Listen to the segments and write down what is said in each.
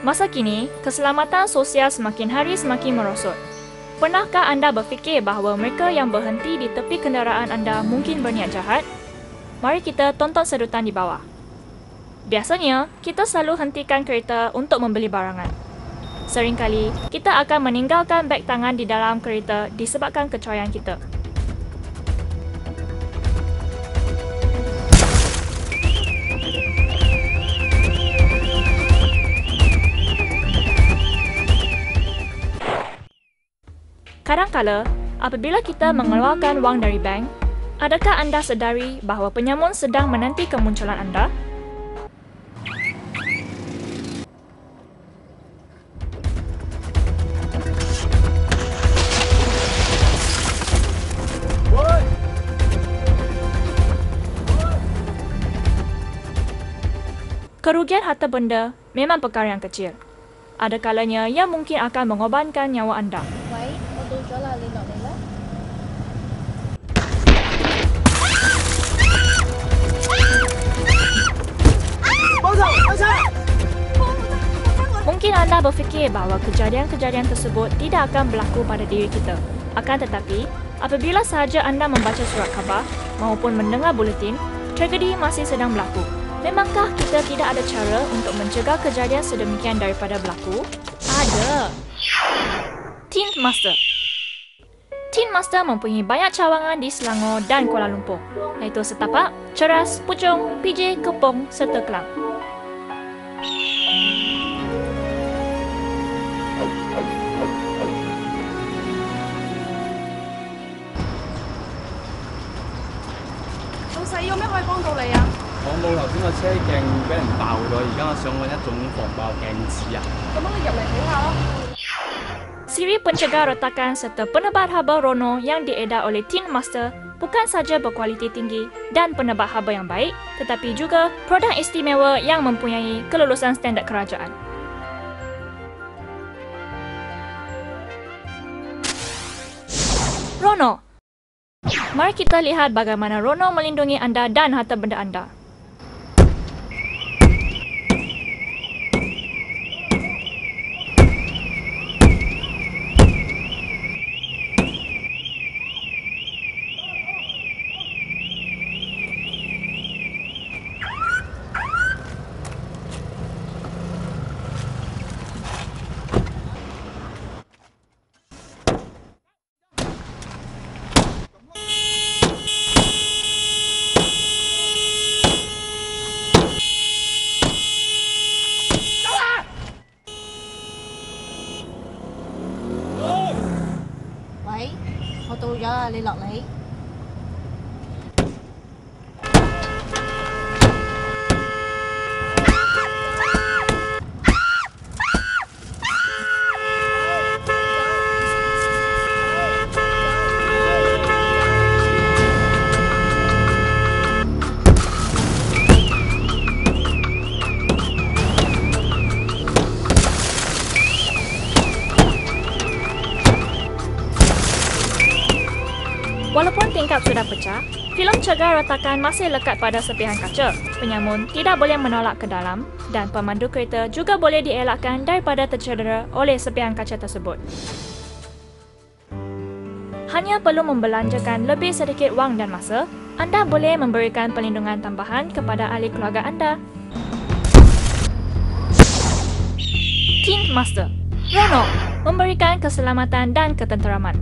Masa kini, keselamatan sosial semakin hari semakin merosot. Pernahkah anda berfikir bahawa mereka yang berhenti di tepi kenderaan anda mungkin berniat jahat? Mari kita tonton sedutan di bawah. Biasanya, kita selalu hentikan kereta untuk membeli barangan. Seringkali, kita akan meninggalkan beg tangan di dalam kereta disebabkan kecurian kita. Kadangkala, apabila kita mengeluarkan wang dari bank, adakah anda sedari bahawa penyamun sedang menanti kemunculan anda? Kerugian harta benda memang perkara yang kecil. Ada kalanya yang mungkin akan mengorbankan nyawa anda. Mungkin anda berfikir bahawa kejadian-kejadian tersebut tidak akan berlaku pada diri kita. Akan tetapi, apabila sahaja anda membaca surat khabar maupun mendengar buletin, tragedi masih sedang berlaku. Memangkah kita tidak ada cara untuk mencegah kejadian sedemikian daripada berlaku? Ada. Tint Master. Tint Master mempunyai banyak cawangan di Selangor dan Kuala Lumpur, iaitu Setapak, Ceras, Puchong, PJ, Kepong serta Kelang. Siri pencegah retakan serta penebat haba Rono yang diedar oleh Tint Master bukan saja berkualiti tinggi dan penebat haba yang baik, tetapi juga produk istimewa yang mempunyai kelulusan standard kerajaan. Rono. Mari kita lihat bagaimana Rono melindungi anda dan harta benda anda. Walaupun tingkap sudah pecah, filem cegah retakan masih lekat pada sepihan kaca. Penyamun tidak boleh menolak ke dalam dan pemandu kereta juga boleh dielakkan daripada tercedera oleh sepihan kaca tersebut. Hanya perlu membelanjakan lebih sedikit wang dan masa, anda boleh memberikan perlindungan tambahan kepada ahli keluarga anda. Tint Master. Rono, memberikan keselamatan dan ketenteraman.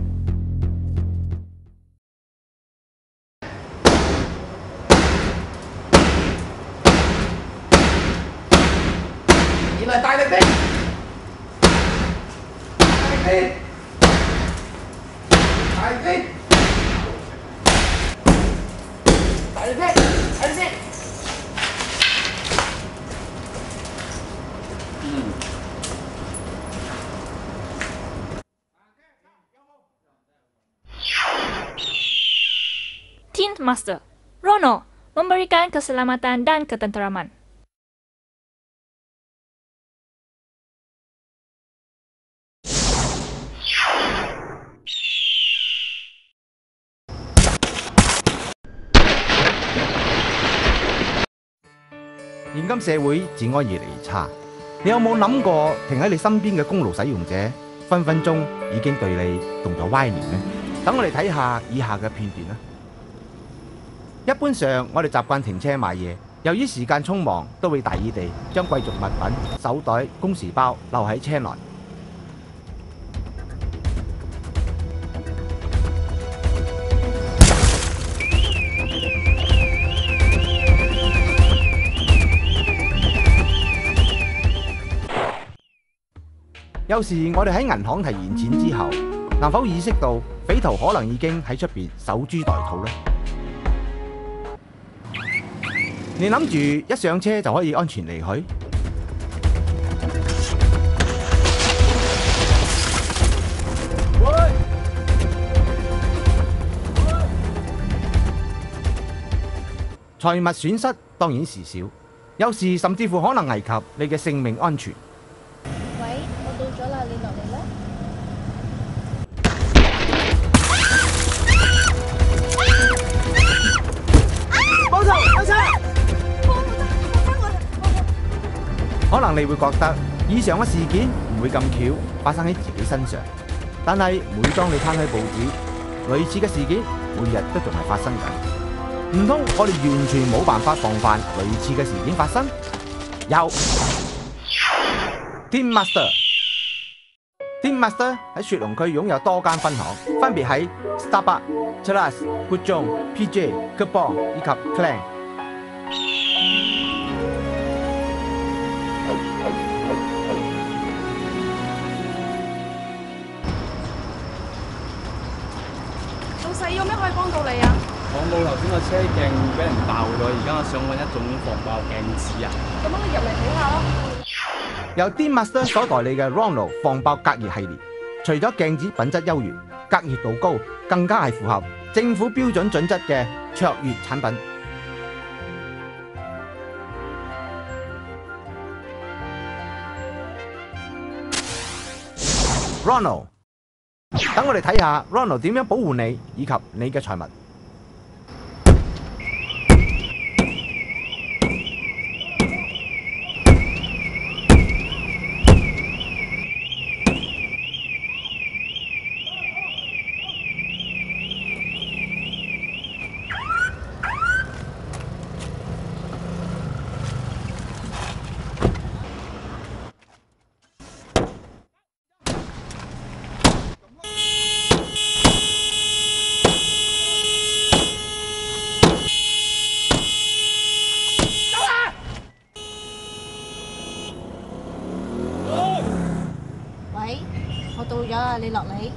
Tài lực đi. Tint Master. Rono, memberikan keselamatan dan ketenteraman. 現今社會治安越嚟越差， 你有冇諗過停喺你身邊嘅公路使用者，分分鐘已經對你動咗歪念呢？等我哋睇下以下嘅片段啦。一般上，我哋習慣停車買嘢，由於時間匆忙，都會大意地將貴重物品、手袋、公事包留喺車內。有時我哋喺銀行提現錢之後，能否意識到匪徒可能已經喺出邊守株待兔呢？你諗住一上車就可以安全離去？財物損失當然是少，有時甚至乎可能危及你嘅性命安全。 喂，我到咗啦，你落嚟啦。 冇錯，冇錯。可能你會覺得以上嘅事件唔會咁巧發生喺自己身上，但係每當你攤開報紙，類似嘅事件每日都仲係發生緊。唔通我哋完全冇辦法防範類似嘅事件發生？有 Team Master。Team Master 喺雪隆區擁有多間分行，分別喺 Starbucks、Cheras、Pujong、PJ、Kebon 以及 Klang。 老細，有咩可以幫到你啊？ 我冇頭先個車鏡俾人爆咗，而家我想揾一種防爆鏡子啊！ 咁你入嚟睇下咯。 由 Team Master 所代理嘅 Ronald 防爆隔熱系列，除咗鏡子品質優越、隔熱度高，更加係符合政府標準準則嘅卓越產品。Ronald， 等我哋睇下 Ronald 點樣保護你以及你嘅財物。 喂，我到咗啦，你落嚟。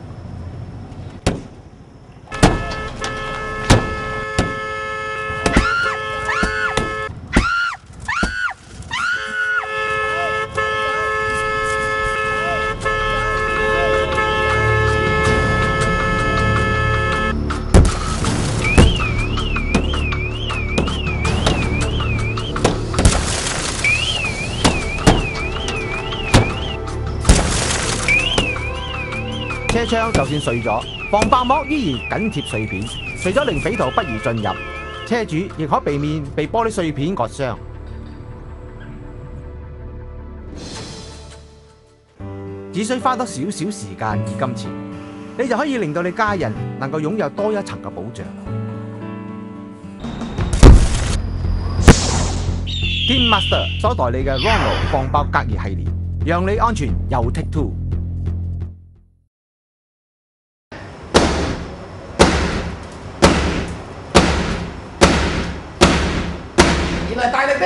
車窗就算碎咗，防爆膜依然緊貼碎片，除咗令匪徒不易進入，車主亦可避免被玻璃碎片割傷。只需花多少少時間與金錢，你就可以令到你家人能夠擁有多一層嘅保障。Team Master 所代理嘅 Ronald 防爆隔熱系列，讓你安全又 Take Two。大力啲！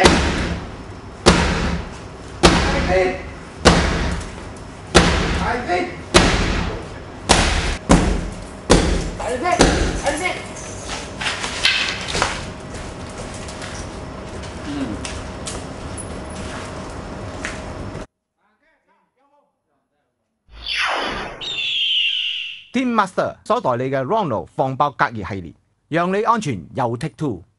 大力啲！大力啲！大力啲！大力啲！Team Master 所代理嘅 Ronald 防爆隔熱系列，讓你安全又 Take Two。